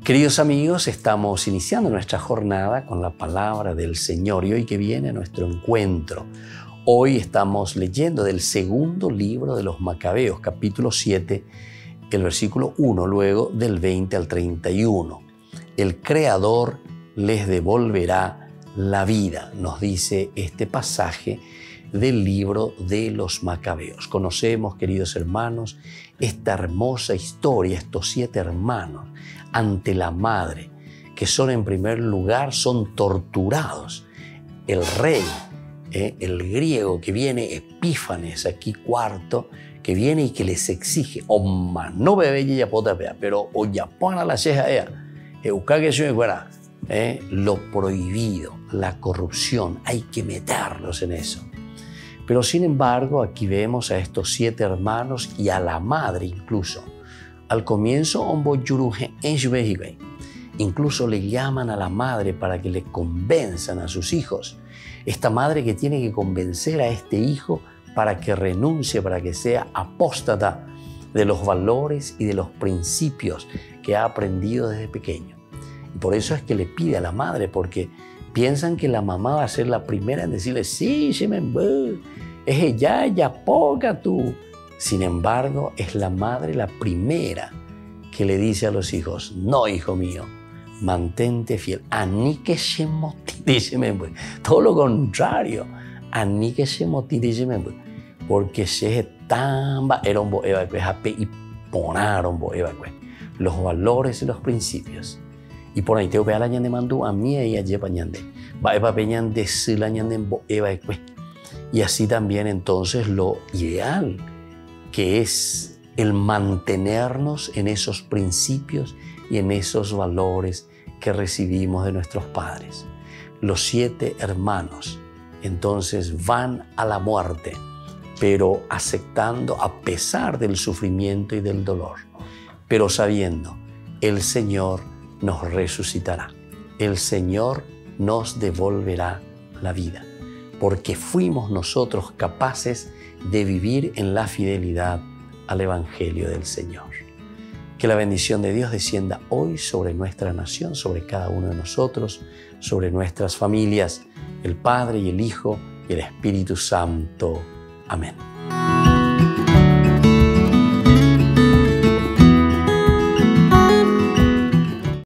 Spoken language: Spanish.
Queridos amigos, estamos iniciando nuestra jornada con la palabra del Señor y hoy que viene a nuestro encuentro. Hoy estamos leyendo del segundo libro de los Macabeos, capítulo 7, el versículo 1, luego del 20 al 31. El Creador les devolverá la vida, nos dice este pasaje del libro de los Macabeos. Conocemos, queridos hermanos, esta hermosa historia, estos 7 hermanos ante la madre, que son en primer lugar, son torturados. El rey, el griego que viene, Epífanes, aquí cuarto, que viene y que les exige, no bebe ya potapea, pero o ya pon a la ceja lo prohibido, la corrupción, hay que meterlos en eso. Pero sin embargo, aquí vemos a estos 7 hermanos y a la madre incluso. Al comienzo, incluso le llaman a la madre para que le convenzan a sus hijos. Esta madre que tiene que convencer a este hijo para que renuncie, para que sea apóstata de los valores y de los principios que ha aprendido desde pequeño. Y por eso es que le pide a la madre, porque piensan que la mamá va a ser la primera en decirle, sí, es ella, poca tú. Sin embargo, es la madre la primera que le dice a los hijos, no, hijo mío, mantente fiel. Todo lo contrario, porque se tamba y ponaron los valores y los principios. Y por ahí te voy a la ñande mandú a mí y a lleva ñande. Va eva peñande si la ñande eva y así también entonces lo ideal, que es el mantenernos en esos principios y en esos valores que recibimos de nuestros padres. Los 7 hermanos entonces van a la muerte, pero aceptando a pesar del sufrimiento y del dolor, pero sabiendo, el Señor nos resucitará, el Señor nos devolverá la vida, porque fuimos nosotros capaces de vivir en la fidelidad al Evangelio del Señor. Que la bendición de Dios descienda hoy sobre nuestra nación, sobre cada uno de nosotros, sobre nuestras familias, el Padre y el Hijo y el Espíritu Santo. Amén.